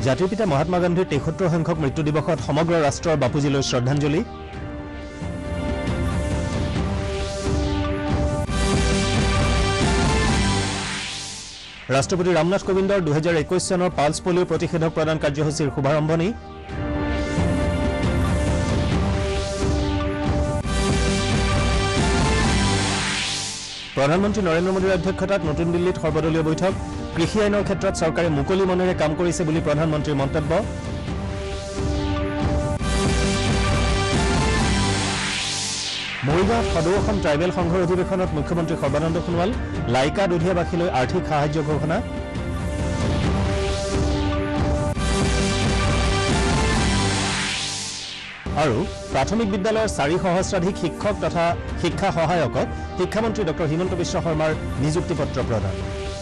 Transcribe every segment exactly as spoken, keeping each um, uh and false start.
জাতিৰ পিতা মহাত্মা গান্ধীৰ তেসত্তৰ সংখ্যক মৃত্যু দিৱসত সমগ্ৰ ৰাষ্ট্ৰৰ বাপুজীলৈ শ্ৰদ্ধাঞ্জলি। ৰাষ্ট্ৰপতি ৰামনাথ কোবিন্দৰ দুহেজাৰ একৈশ চনৰ পালছ পলিঅ' প্ৰতিষেধক প্ৰদান কাৰ্যসূচীৰ শুভাৰম্ভণি। প্ৰধানমন্ত্ৰী নৰেন্দ্ৰ মোদীৰ অধ্যক্ষতাত নতুন দিল্লীত সৰ্বদলীয় বৈঠক। কৃষি আইনৰ ক্ষেত্ৰত চৰকাৰে মুকলি মনেৰে কাম কৰিছে বুলি প্ৰধানমন্ত্ৰীৰ মন্তব্য। মৰিগাঁৱত সদৌ অসম ট্ৰাইবেল সংঘৰ অধিৱেশনত মুখ্যমন্ত্ৰী সৰ্বানন্দ সোণোৱাল। লাইকা দুধীয়াবাসীলৈ আৰ্থিক সাহায্য ঘোষণা। আৰু প্ৰাথমিক বিদ্যালয়ৰ চাৰি সহস্ৰাধিক শিক্ষক তথা শিক্ষা সহায়কক শিক্ষামন্ত্ৰী ডক্টৰ হিমন্ত বিশ্ব শৰ্মাৰ নিযুক্তি পত্ৰ প্ৰদান।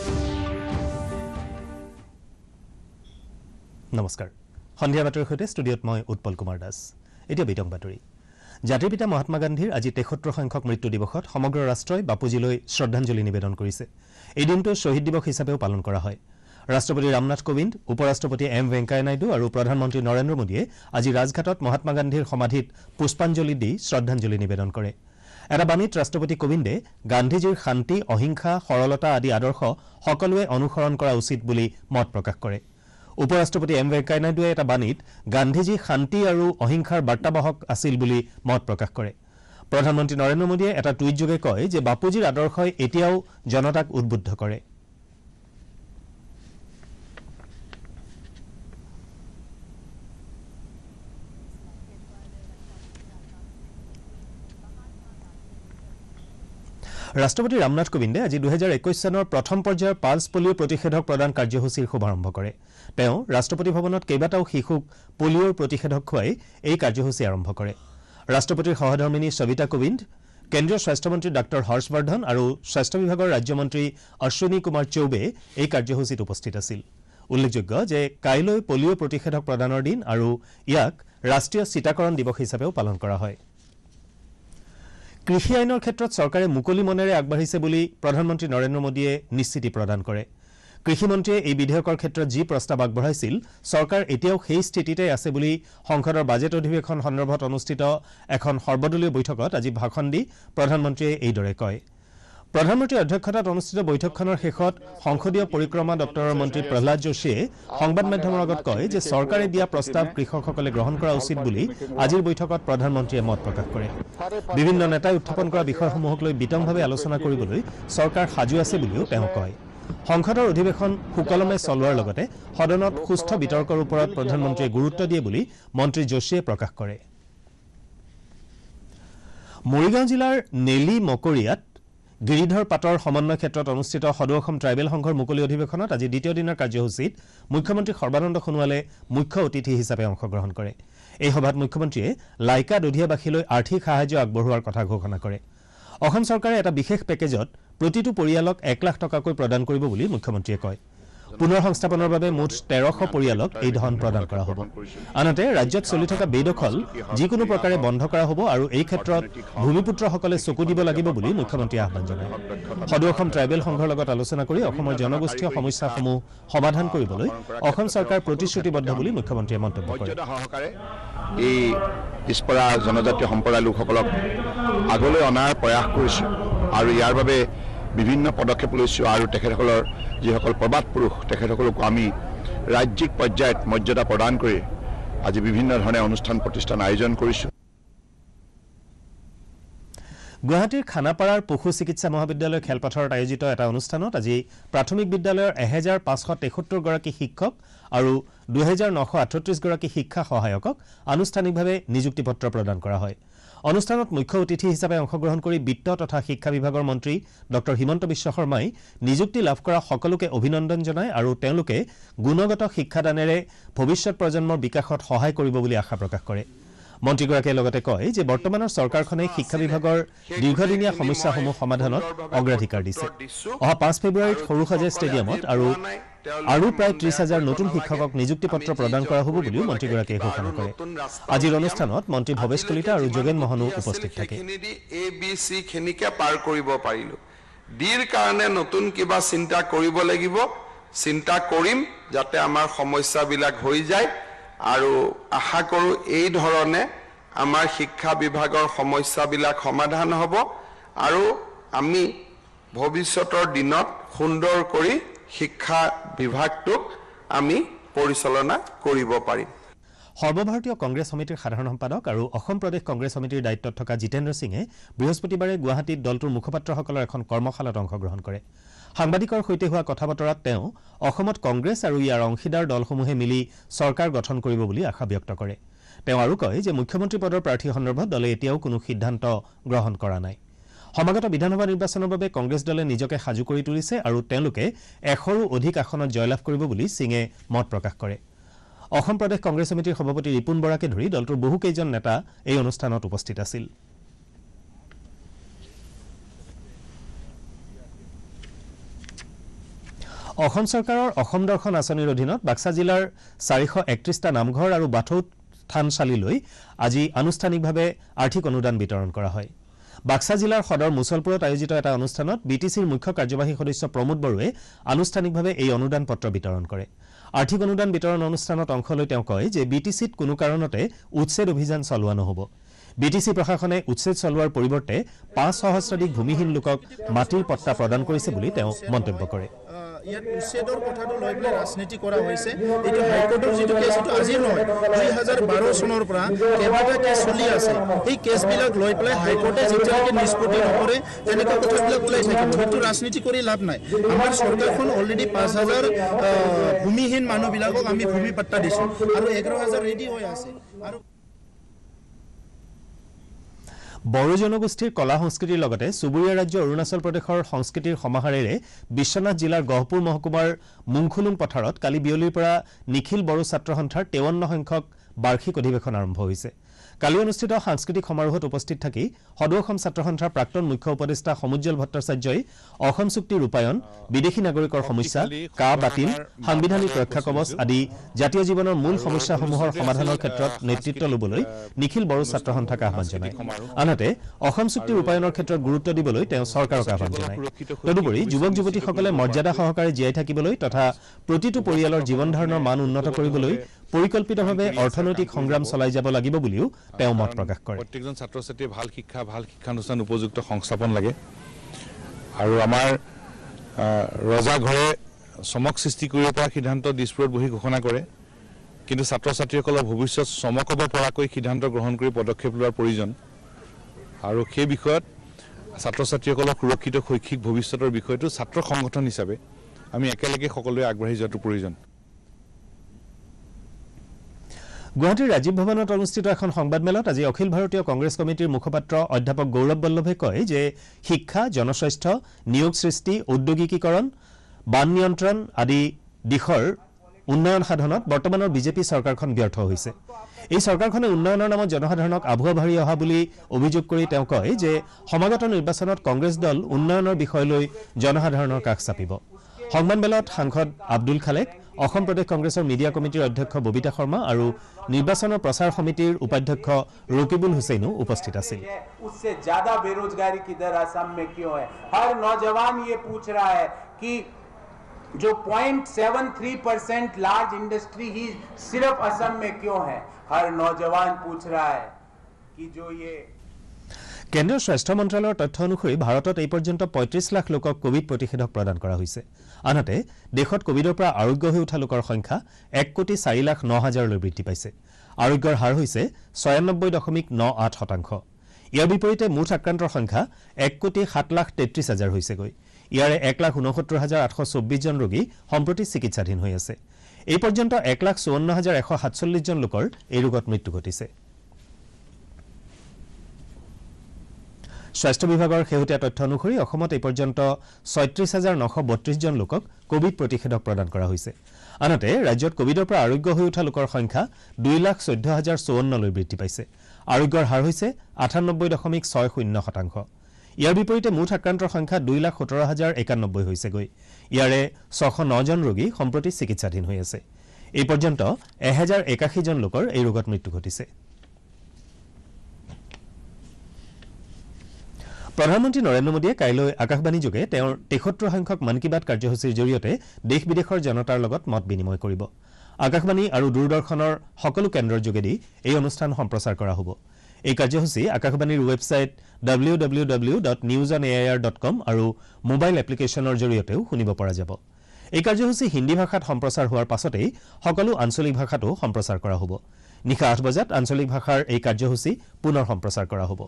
নমস্কাৰ, সন্ধিয়া বাতৰিৰ সৈতে ষ্টুডিঅ'ত মই উৎপল কুমাৰ দাস। এতিয়া বিতং বাতৰি। জাতিৰ পিতা মহাত্মা গান্ধীৰ আজি তেসত্তৰ সংখ্যক মৃত্যু দিৱসত সমগ্ৰ ৰাষ্ট্ৰই বাপুজীলৈ শ্ৰদ্ধাঞ্জলি নিবেদন কৰিছে। এই দিনটো শ্বহীদ দিৱস হিচাপেও পালন কৰা হয়। ৰাষ্ট্ৰপতি ৰামনাথ কোবিন্দ, উপৰাষ্ট্ৰপতি এম ভেংকায়া নাইডু আৰু প্ৰধানমন্ত্ৰী নৰেন্দ্ৰ মোদীয়ে আজি ৰাজঘাটত মহাত্মা গান্ধীৰ সমাধিত পুষ্পাঞ্জলি দি শ্ৰদ্ধাঞ্জলি নিবেদন কৰে। এটা বাণীত ৰাষ্ট্ৰপতি কোবিন্দে গান্ধীজীৰ শান্তি, অহিংসা, সৰলতা আদি আদৰ্শ সকলোৱে অনুসৰণ কৰা উচিত বুলি মত প্ৰকাশ কৰে। উপৰাষ্ট্ৰপতি এম ভেংকায়া নাইডুৱে এটা বাণীত গান্ধীজী শান্তি আৰু অহিংসাৰ বাৰ্তাবাহক আছিল বুলি মত প্ৰকাশ কৰে। প্ৰধানমন্ত্ৰী নৰেন্দ্ৰ মোদীয়ে এটা টুইটযোগে কয় যে বাপুজীৰ আদৰ্শই এতিয়াও জনতাক উদ্বুদ্ধ কৰে। ৰাষ্ট্ৰপতি ৰামনাথ কোবিন্দে আজি দুহেজাৰ একৈশ চনৰ প্ৰথম পৰ্যায়ৰ পালছ পলিঅ' প্ৰতিষেধক প্ৰদান কাৰ্যসূচীৰ শুভাৰম্ভ কৰে। তেওঁ ৰাষ্ট্ৰপতি ভৱনত কেইবাটাও শিশুক পলিঅ'ৰ প্ৰতিষেধক খুৱাই এই কাৰ্যসূচী আৰম্ভ কৰে। ৰাষ্ট্ৰপতিৰ সহধৰ্মিনী সবিতা কোবিন্দ, কেন্দ্ৰীয় স্বাস্থ্যমন্ত্ৰী ডাঃ হৰ্ষবৰ্ধন আৰু স্বাস্থ্য বিভাগৰ ৰাজ্যমন্ত্ৰী অশ্বিনী কুমাৰ চৌবে এই কাৰ্যসূচীত উপস্থিত আছিল। উল্লেখযোগ্য যে কাইলৈ পলিঅ' প্ৰতিষেধক প্ৰদানৰ দিন আৰু ইয়াক ৰাষ্ট্ৰীয় চিটাকৰণ দিৱস হিচাপেও পালন কৰা হয়। কৃষি আইনৰ ক্ষেত্ৰত চৰকাৰে মুকলি মনেৰে আগবাঢ়িছে বুলি প্ৰধানমন্ত্ৰী নৰেন্দ্ৰ মোদীয়ে নিশ্চিতি প্ৰদান কৰে। কৃষিমন্ত্ৰীয়ে এই বিধেয়কৰ ক্ষেত্ৰত যি প্ৰস্তাৱ আগবঢ়াইছিল, চৰকাৰ এতিয়াও সেই স্থিতিতে আছে বুলি সংসদৰ বাজেট অধিৱেশন সন্দৰ্ভত অনুষ্ঠিত এখন সৰ্বদলীয় বৈঠকত আজি ভাষণ দি প্ৰধানমন্ত্ৰীয়ে এইদৰে কয়। প্ৰধানমন্ত্ৰীৰ অধ্যক্ষতাত অনুষ্ঠিত বৈঠকখনৰ শেষত সংসদীয় পৰিক্ৰমা দপ্তৰৰ মন্ত্ৰী প্ৰহ্লাদ যোশীয়ে সংবাদ মাধ্যমৰ আগত কয় যে চৰকাৰে দিয়া প্ৰস্তাৱ কৃষকসকলে গ্ৰহণ কৰা উচিত বুলি আজিৰ বৈঠকত প্ৰধানমন্ত্ৰীয়ে মত প্ৰকাশ কৰে। বিভিন্ন নেতাই উত্থাপন কৰা বিষয়সমূহক লৈ বিতংভাৱে আলোচনা কৰিবলৈ চৰকাৰ সাজু আছে বুলিও তেওঁ কয়। সংসদৰ অধিৱেশন সুকলমে চলোৱাৰ লগতে সদনত সুস্থ বিতৰ্কৰ ওপৰত প্ৰধানমন্ত্ৰীয়ে গুৰুত্ব দিয়ে বুলি মন্ত্ৰী যোশীয়ে প্ৰকাশ কৰে। মৰিগাঁও জিলাৰ নেলি মকৰিয়াত গিৰিধৰ পাটৰ সমন্বয় ক্ষেত্ৰত অনুষ্ঠিত সদৌ অসম ট্ৰাইবেল সংঘৰ মুকলি অধিৱেশনত আজি দ্বিতীয় দিনৰ কাৰ্যসূচীত মুখ্যমন্ত্ৰী সৰ্বানন্দ সোণোৱালে মুখ্য অতিথি হিচাপে অংশগ্ৰহণ কৰে। এই সভাত মুখ্যমন্ত্ৰীয়ে লাইকা দুধীয়াবাসীলৈ আৰ্থিক সাহায্য আগবঢ়োৱাৰ কথা ঘোষণা কৰে। অসম চৰকাৰে এটা বিশেষ পেকেজত প্ৰতিটো পৰিয়ালক এক লাখ টকাকৈ প্ৰদান কৰিব বুলি মুখ্যমন্ত্ৰীয়ে কয়। পুনৰ সংস্থাপনৰ বাবে মুঠ তেৰশ পৰিয়ালক এই ধন প্ৰদান কৰা হ'ব। আনহাতে ৰাজ্যত চলি থকা বেদখল যিকোনো প্ৰকাৰে বন্ধ কৰা হ'ব আৰু এই ক্ষেত্ৰত ভূমিপুত্ৰসকলে চকু দিব লাগিব বুলি মুখ্যমন্ত্ৰীয়ে আহ্বান জনায়। সদৌ অসম ট্ৰাইবেল সংঘৰ লগত আলোচনা কৰি অসমৰ জনগোষ্ঠীয় সমস্যাসমূহ সমাধান কৰিবলৈ অসম চৰকাৰ প্ৰতিশ্ৰুতিবদ্ধ বুলি মুখ্যমন্ত্ৰীয়ে মন্তব্য কৰে। এই পিছপৰা জনজাতীয় সম্প্ৰদায়ৰ লোকসকলক আগলৈ অনাৰ প্ৰয়াস কৰিছোঁ আৰু ইয়াৰ বাবে বিভিন্ন পদক্ষেপ লৈছোঁ আৰু তেখেতসকলৰ যিসকল প্ৰবাদ পুৰুষ তেখেতসকলকো আমি ৰাজ্যিক পৰ্যায়ত মৰ্যাদা প্ৰদান কৰি আজি বিভিন্ন ধৰণে অনুষ্ঠান প্ৰতিষ্ঠান আয়োজন কৰিছোঁ। গুৱাহাটীৰ খানাপাৰাৰ পশু চিকিৎসা মহাবিদ্যালয় খেলপথাৰত আয়োজিত এটা অনুষ্ঠানত আজি প্ৰাথমিক বিদ্যালয়ৰ এহেজাৰ পাঁচশ তেসত্তৰ গৰাকী শিক্ষক আৰু দুহেজাৰ নশ আঠত্ৰিছ গৰাকী শিক্ষা সহায়কক আনুষ্ঠানিকভাৱে নিযুক্তি পত্ৰ প্ৰদান কৰা হয়। অনুষ্ঠানত মুখ্য অতিথি হিচাপে অংশগ্ৰহণ কৰি বিত্ত তথা শিক্ষা বিভাগৰ মন্ত্ৰী ডক্টৰ হিমন্ত বিশ্ব শৰ্মাই নিযুক্তি লাভ কৰা সকলোকে অভিনন্দন জনায় আৰু তেওঁলোকে গুণগত শিক্ষাদানেৰে ভৱিষ্যত প্ৰজন্মৰ বিকাশত সহায় কৰিব বুলি আশা প্ৰকাশ কৰে। মন্ত্ৰীগৰাকীয়ে লগতে কয় যে বৰ্তমানৰ চৰকাৰখনে শিক্ষা বিভাগৰ দীৰ্ঘদিনীয়া সমস্যাসমূহ সমাধানত অগ্ৰাধিকাৰ দিছে। অহা পাঁচ ফেব্ৰুৱাৰীত সৰুসজাই ষ্টেডিয়ামত আৰু আৰু প্ৰায় ত্ৰিশ হাজাৰ নতুন শিক্ষকক নিযুক্তি পত্ৰ প্ৰদান কৰা হ'ব বুলিও মন্ত্ৰীগৰাকীয়ে ঘোষণা কৰে। আজিৰ অনুষ্ঠানত মন্ত্ৰী ভৱেশ কলিতা আৰু যোগেন মহনো উপস্থিত থাকে। এ বি চি খিনিকে পাৰ কৰিব পাৰিলো। ডিৰ কাৰণে নতুন কিবা চিন্তা কৰিব লাগিব, চিন্তা কৰিম যাতে আমাৰ সমস্যাবিলাক হৈ যায় আৰু আশা কৰোঁ এই ধৰণে আমাৰ শিক্ষা বিভাগৰ সমস্যাবিলাক সমাধান হ'ব আৰু আমি ভৱিষ্যতৰ দিনত সুন্দৰ কৰি শিক্ষা বিভাগটোক আমি পৰিচালনা কৰিব পাৰিম। সৰ্বভাৰতীয় কংগ্ৰেছ সমিতিৰ সাধাৰণ সম্পাদক আৰু অসম প্ৰদেশ কংগ্ৰেছ সমিতিৰ দায়িত্বত থকা জিতেন্দ্ৰ সিঙে বৃহস্পতিবাৰে গুৱাহাটীত দলটোৰ মুখপাত্ৰসকলৰ এখন কৰ্মশালাত অংশগ্ৰহণ কৰে। সাংবাদিকৰ সৈতে হোৱা কথা বতৰাত তেওঁ অসমত কংগ্ৰেছ আৰু ইয়াৰ অংশীদাৰ দলসমূহে মিলি চৰকাৰ গঠন কৰিব বুলি আশা ব্যক্ত কৰে। তেওঁ আৰু কয় যে মুখ্যমন্ত্ৰী পদৰ প্ৰাৰ্থী সন্দৰ্ভত দলে এতিয়াও কোনো সিদ্ধান্ত গ্ৰহণ কৰা নাই। সমাগত বিধানসভা নিৰ্বাচনৰ বাবে কংগ্ৰেছ দলে নিজকে সাজু কৰি তুলিছে আৰু তেওঁলোকে এশৰো অধিক আসনত জয়লাভ কৰিব বুলি সিঙে মত প্ৰকাশ কৰে। অসম প্ৰদেশ কংগ্ৰেছ সমিতিৰ সভাপতি ৰিপুণ বৰাকে ধৰি দলটোৰ বহুকেইজন নেতা এই অনুষ্ঠানত উপস্থিত আছিল। অসম চৰকাৰৰ অসম দৰ্শন আঁচনিৰ অধীনত বাক্সা জিলাৰ চাৰিশ একত্ৰিশটা নামঘৰ আৰু বাথৌ থানশালীলৈ আজি আনুষ্ঠানিকভাৱে আৰ্থিক অনুদান বিতৰণ কৰা হয়। বাক্সা জিলাৰ সদৰ মুছলপুৰত আয়োজিত এটা অনুষ্ঠানত বি টি চিৰ মুখ্য কাৰ্যবাহী সদস্য প্ৰমোদ বড়োৱে আনুষ্ঠানিকভাৱে এই অনুদান পত্ৰ বিতৰণ কৰে। আৰ্থিক অনুদান বিতৰণ অনুষ্ঠানত অংশ লৈ তেওঁ কয় যে বি টি চিত কোনো কাৰণতে উচ্ছেদ অভিযান চলোৱা নহ'ব। বি টি চি প্ৰশাসনে উচ্ছেদ চলোৱাৰ পৰিৱৰ্তে পাঁচ সহস্ৰাধিক ভূমিহীন লোকক মাটিৰ পট্টা প্ৰদান কৰিছে বুলি তেওঁ মন্তব্য কৰে। ইয়াত উচ্ছেদৰ কথাটো লৈ পেলাই ৰাজনীতি কৰা হৈছে। এইটো হাইকোৰ্টৰ যিটো কেছ এইটো আজি নহয়, দুই হাজাৰ বাৰ চনৰ পৰা কেইবাটা কেছ চলি আছে। সেই কেছবিলাক লৈ পেলাই হাইকোৰ্টে যেতিয়ালৈকে নিষ্পত্তি নকৰে তেনেকুৱা কথাবিলাক ওলাই থাকিব। সেইটো ৰাজনীতি কৰি লাভ নাই। আমাৰ চৰকাৰখন অলৰেডি পাঁচ হাজাৰ ভূমিহীন মানুহবিলাকক আমি ভূমি পাট্টা দিছোঁ আৰু এঘাৰ হাজাৰ ৰেডি হৈ আছে। আৰু বড়ো জনগোষ্ঠীৰ কলা সংস্কৃতিৰ লগতে চুবুৰীয়া ৰাজ্য অৰুণাচল প্ৰদেশৰ সংস্কৃতিৰ সমাহাৰেৰে বিশ্বনাথ জিলাৰ গহপুৰ মহকুমাৰ মুংখুলুং পথাৰত কালি বিয়লিৰ পৰা নিখিল বড়ো ছাত্ৰ সন্থাৰ তেৱন্ন সংখ্যক বাৰ্ষিক অধিৱেশন আৰম্ভ হৈছে। কালি অনুষ্ঠিত সাংস্কৃতিক সমাৰোহত উপস্থিত থাকি সদৌ অসম ছাত্ৰ সন্থাৰ প্ৰাক্তন মুখ্য উপদেষ্টা সমুজ্জ্বল ভট্টাচাৰ্যই অসম চুক্তি ৰূপায়ণ, বিদেশী নাগৰিকৰ সমস্যা, কা বাতিল, সাংবিধানিক ৰক্ষা কৱচ আদি জাতীয় জীৱনৰ মূল সমস্যাসমূহৰ সমাধানৰ ক্ষেত্ৰত নেতৃত্ব ল'বলৈ নিখিল বড়ো ছাত্ৰ সন্থাক আহ্বান জনায়। আনহাতে অসম চুক্তি ৰূপায়ণৰ ক্ষেত্ৰত গুৰুত্ব দিবলৈ তেওঁ চৰকাৰক আহ্বান জনায়। তদুপৰি যুৱক যুৱতীসকলে মৰ্যাদা সহকাৰে জীয়াই থাকিবলৈ তথা প্ৰতিটো পৰিয়ালৰ জীৱন ধাৰণৰ মান উন্নত কৰিবলৈ পৰিকল্পিতভাৱে অৰ্থনৈতিক সংগ্ৰাম চলাই যাব লাগিব বুলিও তেওঁ মত প্ৰকাশ কৰে। প্ৰত্যেকজন ছাত্ৰ ছাত্ৰীয়ে ভাল শিক্ষা ভাল শিক্ষানুষ্ঠান উপযুক্ত সংস্থাপন লাগে আৰু আমাৰ ৰজা ঘৰে চমক সৃষ্টি কৰিব পৰা সিদ্ধান্ত দিছপুৰত বহি ঘোষণা কৰে, কিন্তু ছাত্ৰ ছাত্ৰীসকলৰ ভৱিষ্যত চমক হ'ব পৰাকৈ সিদ্ধান্ত গ্ৰহণ কৰি পদক্ষেপ লোৱাৰ প্ৰয়োজন আৰু সেই বিষয়ত ছাত্ৰ ছাত্ৰীসকলৰ সুৰক্ষিত শৈক্ষিক ভৱিষ্যতৰ বিষয়টো ছাত্ৰ সংগঠন হিচাপে আমি একেলগে সকলোৱে আগবাঢ়ি যোৱাটো প্ৰয়োজন। গুৱাহাটীৰ ৰাজীৱ ভৱনত অনুষ্ঠিত এখন সংবাদমেলত আজি অখিল ভাৰতীয় কংগ্ৰেছ কমিটিৰ মুখপাত্ৰ অধ্যাপক গৌৰৱ বল্লভে কয় যে শিক্ষা, জনস্বাস্থ্য, নিয়োগ সৃষ্টি, ঔদ্যোগিকীকৰণ, বান নিয়ন্ত্ৰণ আদি দিশৰ উন্নয়ন সাধনত বৰ্তমানৰ বিজেপি চৰকাৰখন ব্যৰ্থ হৈছে। এই চৰকাৰখনে উন্নয়নৰ নামত জনসাধাৰণক আভুৱা ভাৰি অহা বুলি অভিযোগ কৰি তেওঁ কয় যে সমাগত নিৰ্বাচনত কংগ্ৰেছ দল উন্নয়নৰ বিষয় লৈ জনসাধাৰণৰ কাষ চাপিব। সংবাদমেলত সাংসদ আব্দুল খালেক, অসম প্ৰদেশ কংগ্ৰেছৰ মিডিয়া কমিটিৰ অধ্যক্ষ ববিতা শৰ্মা আৰু নিৰ্বাচনৰ প্ৰচাৰ সমিতিৰ উপাধ্যক্ষ ৰকিবুল হুছেইনো উপস্থিত আছিল। उससे ज्यादा बेरोजगारी की दर असम में क्यों है? हर नौजवान ये पूछ रहा है कि जो point seven three percent large industry ही सिर्फ असम में क्यों है? हर नौजवान पूछ रहा है कि जो ये কেন্দ্ৰীয় স্বাস্থ্য মন্ত্ৰালয়ৰ তথ্য অনুসৰি ভাৰতত এই পৰ্যন্ত পঁয়ত্ৰিশ লাখ লোকক কোভিড প্ৰতিষেধক প্ৰদান কৰা হৈছে। আনহাতে দেশত কোভিডৰ পৰা আৰোগ্য হৈ উঠা লোকৰ সংখ্যা এক কোটি চাৰি লাখ ন হাজাৰলৈ বৃদ্ধি পাইছে। আৰোগ্যৰ হাৰ হৈছে ছয়ানব্বৈ দশমিক ন আঠ শতাংশ। ইয়াৰ বিপৰীতে মুঠ আক্ৰান্তৰ সংখ্যা এক কোটি সাত লাখ তেত্ৰিশ হাজাৰ হৈছেগৈ। ইয়াৰে এক লাখ ঊনসত্তৰ হাজাৰ আঠশ চৌব্বিছ জন ৰোগী সম্প্ৰতি চিকিৎসাধীন হৈ আছে। এই পৰ্যন্ত এক লাখ চৌৱন্ন হাজাৰ এশ সাতচল্লিছ জন লোকৰ এই ৰোগত মৃত্যু ঘটিছে। স্বাস্থ্য বিভাগৰ শেহতীয়া তথ্য অনুসৰি অসমত এই পৰ্যন্ত ছয়ত্ৰিশ হাজাৰ নশ বত্ৰিশ জন লোকক কোভিড প্ৰতিষেধক প্ৰদান কৰা হৈছে। আনহাতে ৰাজ্যত কোভিডৰ পৰা আৰোগ্য হৈ উঠা লোকৰ সংখ্যা দুই লাখ চৈধ্য হাজাৰ চৌৱন্নলৈ বৃদ্ধি পাইছে। আৰোগ্যৰ হাৰ হৈছে আঠানব্বৈ দশমিক ছয় শূন্য শতাংশ। ইয়াৰ বিপৰীতে মুঠ আক্ৰান্তৰ সংখ্যা দুই লাখ সোতৰ হাজাৰ একানব্বৈ হৈছেগৈ। ইয়াৰে ছশ ন জন ৰোগী সম্প্ৰতি চিকিৎসাধীন হৈ আছে। এই পৰ্যন্ত এহেজাৰ একাশী জন লোকৰ এই ৰোগত মৃত্যু ঘটিছে। প্ৰধানমন্ত্ৰী নৰেন্দ্ৰ মোদীয়ে কাইলৈ আকাশবাণী যোগে তেওঁৰ তেসত্তৰ সংখ্যক মন কী বাত কাৰ্যসূচীৰ জৰিয়তে দেশ বিদেশৰ জনতাৰ লগত মত বিনিময় কৰিব আকাশবাণী আৰু দূৰদৰ্শনৰ সকলো কেন্দ্ৰৰ যোগেদি এই অনুষ্ঠান সম্প্ৰচাৰ কৰা হ'ব এই কাৰ্যসূচী আকাশবাণীৰ website W W W dot news on A I R dot com আৰু মোবাইল এপ্লিকেশ্যনৰ জৰিয়তেও শুনিব পৰা যাব এই কাৰ্যসূচী হিন্দী ভাষাত সম্প্ৰচাৰ হোৱাৰ পাছতেই সকলো আঞ্চলিক ভাষাতো সম্প্ৰচাৰ কৰা হ'ব নিশা আঠ বজাত আঞ্চলিক ভাষাৰ এই কাৰ্যসূচী পুনৰ সম্প্ৰচাৰ কৰা হ'ব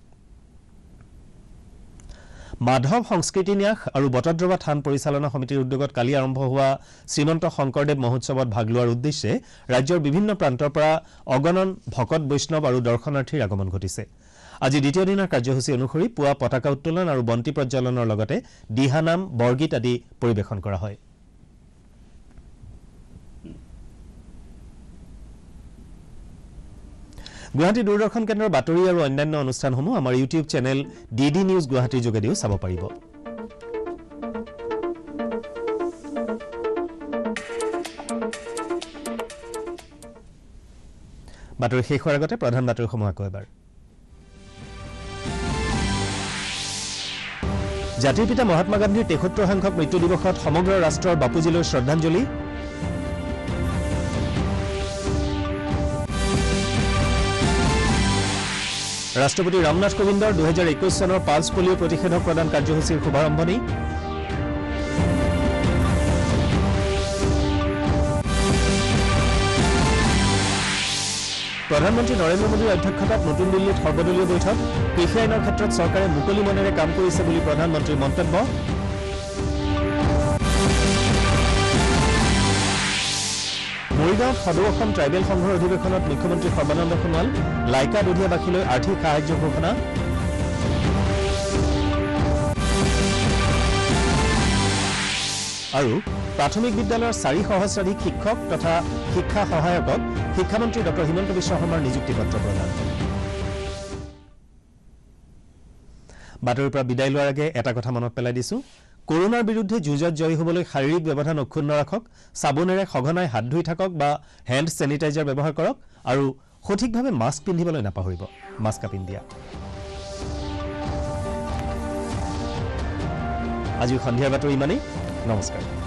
মাধৱ সংস্কৃতি ন্যাস আৰু বটদ্ৰৱা থান পৰিচালনা সমিতিৰ উদ্যোগত কালি আৰম্ভ হোৱা শ্ৰীমন্ত শংকৰদেৱ মহোৎসৱত ভাগ লোৱাৰ উদ্দেশ্যে ৰাজ্যৰ বিভিন্ন প্ৰান্তৰ পৰা অগণন ভকত বৈষ্ণৱ আৰু দৰ্শনাৰ্থীৰ আগমন ঘটিছে আজি দ্বিতীয় দিনৰ কাৰ্যসূচী অনুসৰি পুৱা পতাকা উত্তোলন আৰু বন্তি প্ৰজ্বলনৰ লগতে দিহানাম বৰগীত আদি পৰিৱেশন কৰা হয় গুৱাহাটী দূৰদৰ্শন কেন্দ্ৰৰ বাতৰি আৰু অন্যান্য অনুষ্ঠানসমূহ আমাৰ YouTube channel D D News গুৱাহাটীৰ যোগেদিও চাব পাৰিব বাতৰি শেষ হোৱাৰ আগতে প্ৰধান বাতৰিসমূহ আকৌ এবাৰ জাতিৰ পিতা মহাত্মা গান্ধীৰ তেসত্তৰ সংখ্যক মৃত্যু দিৱসত সমগ্ৰ ৰাষ্ট্ৰৰ বাপুজীলৈ শ্ৰদ্ধাঞ্জলি ৰাষ্ট্ৰপতি ৰামনাথ কোবিন্দৰ দুহেজাৰ একৈশ চনৰ পালছ পলিঅ' প্ৰতিষেধক প্ৰদান কাৰ্যসূচীৰ শুভাৰম্ভণি প্ৰধানমন্ত্ৰী নৰেন্দ্ৰ মোদীৰ অধ্যক্ষতাত নতুন দিল্লীত সৰ্বদলীয় বৈঠক কৃষি আইনৰ ক্ষেত্ৰত চৰকাৰে মুকলি মনেৰে কাম কৰিছে বুলি প্ৰধানমন্ত্ৰীৰ মন্তব্য মৰিগাঁৱত সদৌ অসম ট্ৰাইবেল সংঘৰ অধিৱেশনত মুখ্যমন্ত্ৰী সৰ্বানন্দ সোণোৱাল লাইকা দুধীয়াবাসীলৈ আৰ্থিক সাহায্য ঘোষণা আৰু প্ৰাথমিক বিদ্যালয়ৰ চাৰি সহস্ৰাধিক শিক্ষক তথা শিক্ষা সহায়কক শিক্ষামন্ত্ৰী ডক্টৰ হিমন্ত বিশ্ব শৰ্মাৰ নিযুক্তি পত্ৰ প্ৰদান বাতৰিৰ পৰা বিদায় লোৱাৰ আগে এটা কথা মনত পেলাই দিছো কৰোনাৰ বিৰুদ্ধে যুঁজত জয়ী হ'বলৈ শাৰীৰিক ব্যৱধান অক্ষুণ্ণ ৰাখক সাবুনেৰে সঘনাই হাত ধুই থাকক বা হেণ্ড চেনিটাইজাৰ ব্যৱহাৰ কৰক আৰু সঠিকভাৱে মাস্ক পিন্ধিবলৈ নাপাহৰিব মাস্ক পিন্ধিয়া আজি সন্ধিয়াৰ বাতৰি ইমানেই নমস্কাৰ